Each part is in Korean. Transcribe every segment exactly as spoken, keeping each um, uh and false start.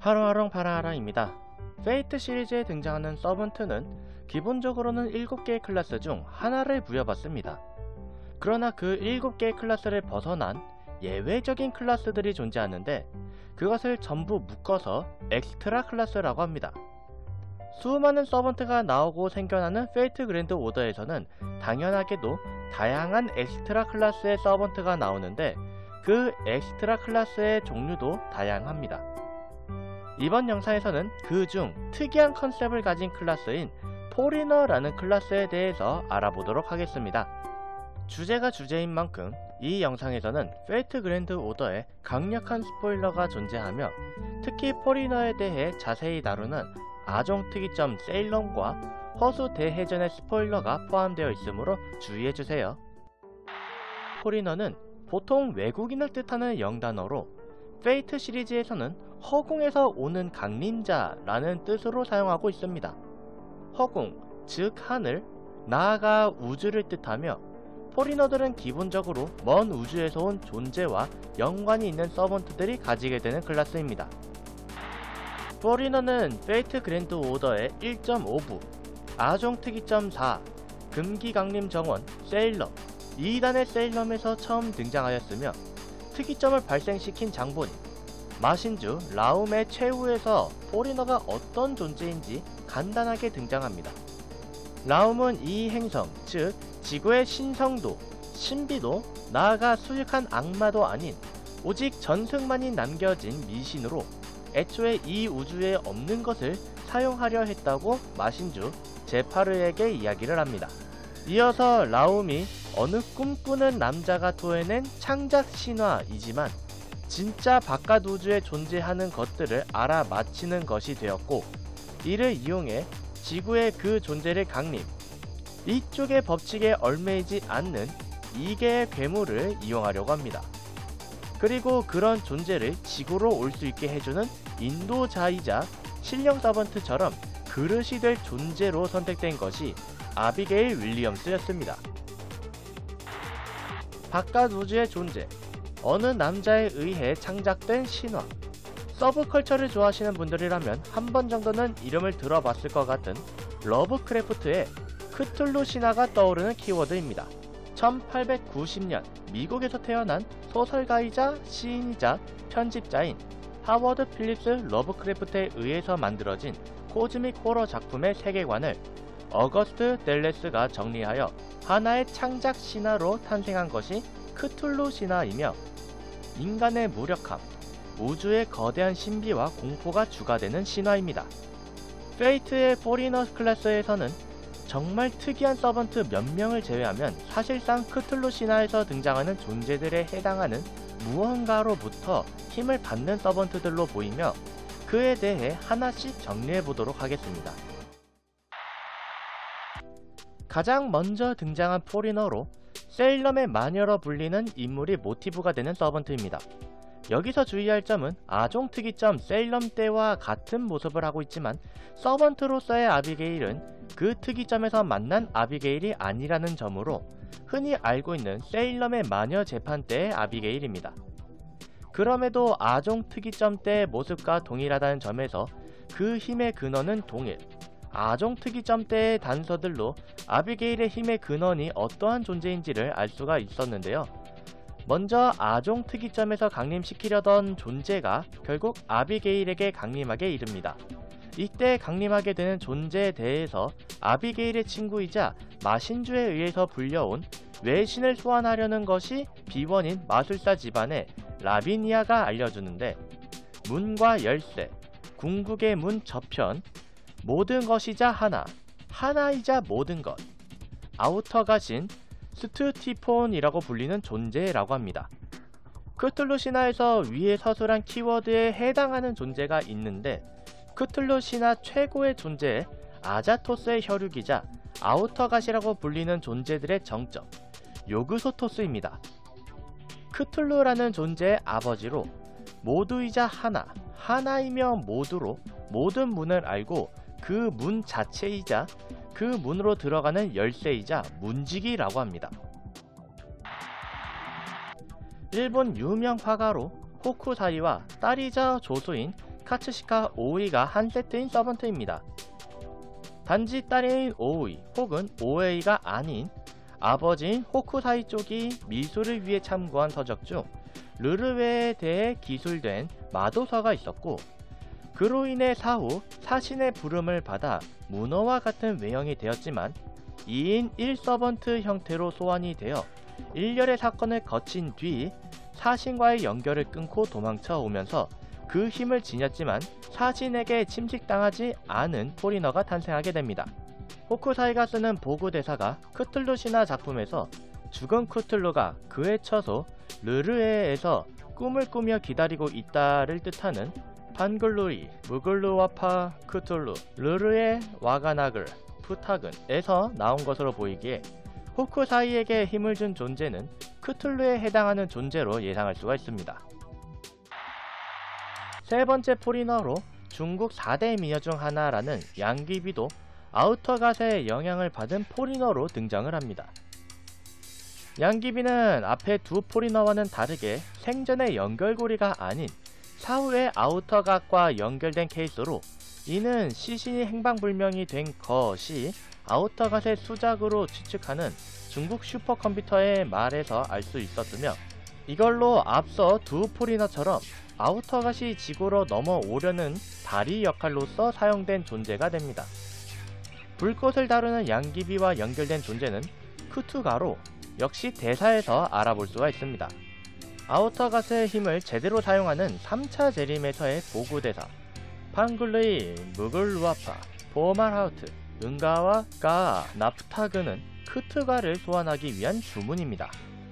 하루하롱 파라하라입니다. 페이트 시리즈에 등장하는 서번트는 기본적으로는 일곱 개의 클래스 중 하나를 부여받습니다. 그러나 그 일곱 개의 클래스를 벗어난 예외적인 클래스들이 존재하는데 그것을 전부 묶어서 엑스트라 클래스라고 합니다. 수많은 서번트가 나오고 생겨나는 페이트 그랜드 오더에서는 당연하게도 다양한 엑스트라 클래스의 서번트가 나오는데 그 엑스트라 클래스의 종류도 다양합니다. 이번 영상에서는 그 중 특이한 컨셉을 가진 클래스인 포리너라는 클래스에 대해서 알아보도록 하겠습니다. 주제가 주제인 만큼 이 영상에서는 페이트 그랜드 오더에 강력한 스포일러가 존재하며 특히 포리너에 대해 자세히 다루는 아종 특이점 세일럼과 허수 대해전의 스포일러가 포함되어 있으므로 주의해주세요. 포리너는 보통 외국인을 뜻하는 영단어로 페이트 시리즈에서는 허공에서 오는 강림자라는 뜻으로 사용하고 있습니다. 허공, 즉 하늘, 나아가 우주를 뜻하며 포리너들은 기본적으로 먼 우주에서 온 존재와 연관이 있는 서번트들이 가지게 되는 클래스입니다. 포리너는 페이트 그랜드 오더의 일 점 오 부, 아종 특이점 사, 금기 강림 정원, 세일럼, 이 단의 세일럼에서 처음 등장하였으며 특이점을 발생시킨 장본인, 마신주 라움의 최후에서 포리너가 어떤 존재인지 간단하게 등장합니다. 라움은 이 행성, 즉 지구의 신성도, 신비도, 나아가 수익한 악마도 아닌 오직 전승만이 남겨진 미신으로 애초에 이 우주에 없는 것을 사용하려 했다고 마신주 제파르에게 이야기를 합니다. 이어서 라움이 어느 꿈꾸는 남자가 토해낸 창작 신화이지만 진짜 바깥 우주에 존재하는 것들을 알아맞히는 것이 되었고 이를 이용해 지구의 그 존재를 강림, 이쪽의 법칙에 얽매이지 않는 이계의 괴물을 이용하려고 합니다. 그리고 그런 존재를 지구로 올 수 있게 해주는 인도자이자 신령 서번트처럼 그릇이 될 존재로 선택된 것이 아비게일 윌리엄스였습니다. 바깥 우주의 존재, 어느 남자에 의해 창작된 신화. 서브컬처를 좋아하시는 분들이라면 한 번 정도는 이름을 들어봤을 것 같은 러브크래프트의 크툴루 신화가 떠오르는 키워드입니다. 천팔백구십 년 미국에서 태어난 소설가이자 시인이자 편집자인 하워드 필립스 러브크래프트에 의해서 만들어진 코즈믹 호러 작품의 세계관을 어거스트 델레스가 정리하여 하나의 창작 신화로 탄생한 것이 크툴루 신화이며 인간의 무력함, 우주의 거대한 신비와 공포가 주가 되는 신화입니다. 페이트의 포리너 클래스에서는 정말 특이한 서번트 몇 명을 제외하면 사실상 크툴루 신화에서 등장하는 존재들에 해당하는 무언가로부터 힘을 받는 서번트들로 보이며 그에 대해 하나씩 정리해보도록 하겠습니다. 가장 먼저 등장한 포리너로 세일럼의 마녀로 불리는 인물이 모티브가 되는 서번트입니다. 여기서 주의할 점은 아종 특이점 세일럼 때와 같은 모습을 하고 있지만 서번트로서의 아비게일은 그 특이점에서 만난 아비게일이 아니라는 점으로 흔히 알고 있는 세일럼의 마녀 재판 때의 아비게일입니다. 그럼에도 아종 특이점 때의 모습과 동일하다는 점에서 그 힘의 근원은 동일, 아종 특이점 때의 단서들로 아비게일의 힘의 근원이 어떠한 존재인지를 알 수가 있었는데요. 먼저 아종 특이점에서 강림시키려던 존재가 결국 아비게일에게 강림하게 이릅니다. 이때 강림하게 되는 존재에 대해서 아비게일의 친구이자 마신주에 의해서 불려온 외신을 소환하려는 것이 비원인 마술사 집안의 라비니아가 알려주는데 문과 열쇠, 궁극의 문 저편, 모든 것이자 하나, 하나이자 모든 것, 아우터가신 스투티폰이라고 불리는 존재라고 합니다. 크툴루 신화에서 위에 서술한 키워드에 해당하는 존재가 있는데 크툴루 신화 최고의 존재 아자토스의 혈육이자 아우터갓이라고 불리는 존재들의 정점 요그소토스입니다. 크툴루라는 존재의 아버지로 모두이자 하나, 하나이며 모두로 모든 문을 알고 그 문 자체이자 그 문으로 들어가는 열쇠이자 문지기라고 합니다. 일본 유명 화가로 호쿠사이와 딸이자 조수인 카츠시카 오우이가 한 세트인 서번트입니다. 단지 딸인 오우이 혹은 오에이가 아닌 아버지인 호쿠사이 쪽이 미술을 위해 참고한 서적 중 르르웨에 대해 기술된 마도서가 있었고, 그로 인해 사후 사신의 부름을 받아 문어와 같은 외형이 되었지만 이인 일 서번트 형태로 소환이 되어 일련의 사건을 거친 뒤 사신과의 연결을 끊고 도망쳐 오면서 그 힘을 지녔지만 사신에게 침식당하지 않은 포리너가 탄생하게 됩니다. 호쿠사이가 쓰는 보구 대사가 크툴루 신화 작품에서 죽은 크툴루가 그의 처소 르르에에서 꿈을 꾸며 기다리고 있다를 뜻하는 판글루리 무글루와파 크툴루 르르에 와가나글 푸타근 에서 나온 것으로 보이기에 호쿠사이에게 힘을 준 존재는 크툴루에 해당하는 존재로 예상할 수가 있습니다. 세 번째 포리너로 중국 사 대 미녀 중 하나라는 양귀비도 아우터갓의 영향을 받은 포리너로 등장을 합니다. 양귀비는 앞에 두 포리너와는 다르게 생전의 연결고리가 아닌 사후에 아우터갓과 연결된 케이스로, 이는 시신이 행방불명이 된 것이 아우터갓의 수작으로 추측하는 중국 슈퍼컴퓨터의 말에서 알 수 있었으며, 이걸로 앞서 두 포리너처럼 아우터갓이 지구로 넘어오려는 다리 역할로서 사용된 존재가 됩니다. 불꽃을 다루는 양귀비와 연결된 존재는 크투가로 역시 대사에서 알아볼 수가 있습니다. 아우터갓의 힘을 제대로 사용하는 삼 차 재림에서의 보구대사 판글레이 무글루아파 보말하우트 은가와 가 나프타그는 크투가를 소환하기 위한 주문입니다.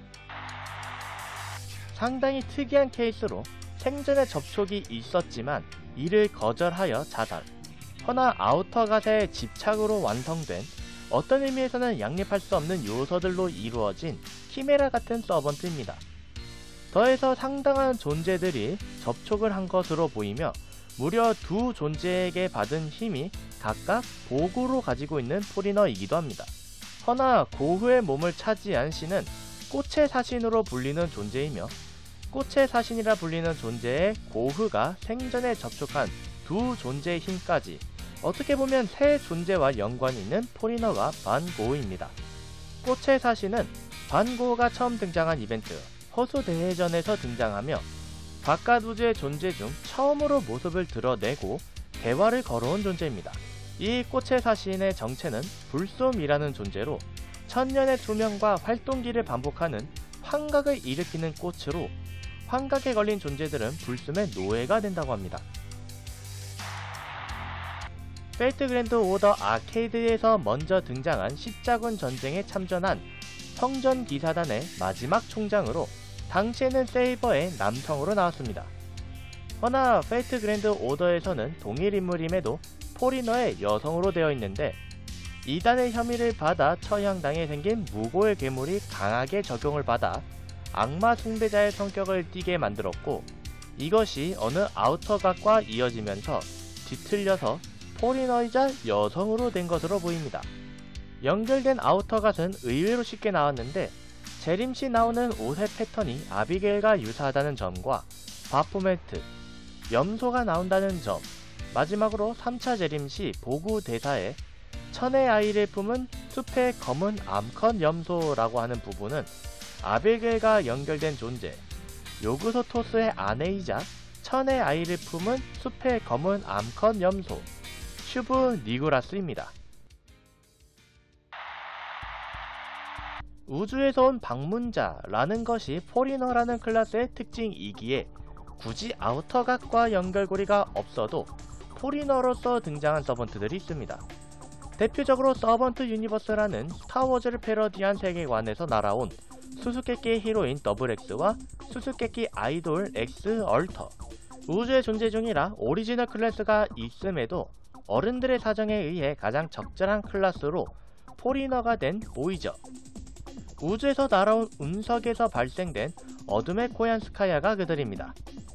상당히 특이한 케이스로 생전에 접촉이 있었지만 이를 거절하여 자살, 허나 아우터갓의 집착으로 완성된 어떤 의미에서는 양립할 수 없는 요소들로 이루어진 키메라 같은 서번트입니다. 더해서 상당한 존재들이 접촉을 한 것으로 보이며 무려 두 존재에게 받은 힘이 각각 보구로 가지고 있는 포리너이기도 합니다. 허나 고흐의 몸을 차지한 신은 꽃의 사신으로 불리는 존재이며, 꽃의 사신이라 불리는 존재의 고흐가 생전에 접촉한 두 존재의 힘까지 어떻게 보면 세 존재와 연관이 있는 포리너가 반고흐입니다. 꽃의 사신은 반고흐가 처음 등장한 이벤트 허수대회전에서 등장하며 바깥 우주의 존재 중 처음으로 모습을 드러내고 대화를 걸어온 존재입니다. 이 꽃의 사신의 정체는 불솜이라는 존재로 천년의 투명과 활동기를 반복하는 환각을 일으키는 꽃으로 환각에 걸린 존재들은 불숨의 노예가 된다고 합니다. 페이트 그랜드 오더 아케이드에서 먼저 등장한 십자군 전쟁에 참전한 성전기사단의 마지막 총장으로 당시에는 세이버의 남성으로 나왔습니다. 허나 페이트 그랜드 오더에서는 동일 인물임에도 포리너의 여성으로 되어 있는데, 이단의 혐의를 받아 처형당해 생긴 무고의 괴물이 강하게 적용을 받아 악마 숭배자의 성격을 띠게 만들었고, 이것이 어느 아우터갓과 이어지면서 뒤틀려서 포리너이자 여성으로 된 것으로 보입니다. 연결된 아우터갓은 의외로 쉽게 나왔는데, 재림시 나오는 옷의 패턴이 아비게일과 유사하다는 점과 바포메트, 염소가 나온다는 점, 마지막으로 삼 차 재림시 보구 대사에 천의 아이를 품은 숲의 검은 암컷 염소라고 하는 부분은 아비게일과 연결된 존재 요그소토스의 아내이자 천의 아이를 품은 숲의 검은 암컷 염소 슈브 니구라스입니다. 우주에서 온 방문자라는 것이 포리너라는 클래스의 특징이기에 굳이 아우터갓과 연결고리가 없어도 포리너로서 등장한 서번트들이 있습니다. 대표적으로 서번트 유니버스라는 스타워즈를 패러디한 세계관에서 날아온 수수께끼의 히로인 더블 X와 수수께끼 아이돌 X 얼터, 우주의 존재 중이라 오리지널 클래스가 있음에도 어른들의 사정에 의해 가장 적절한 클래스로 포리너가 된 보이저, 우주에서 날아온 운석에서 발생된 어둠의 코얀 스카야가 그들입니다.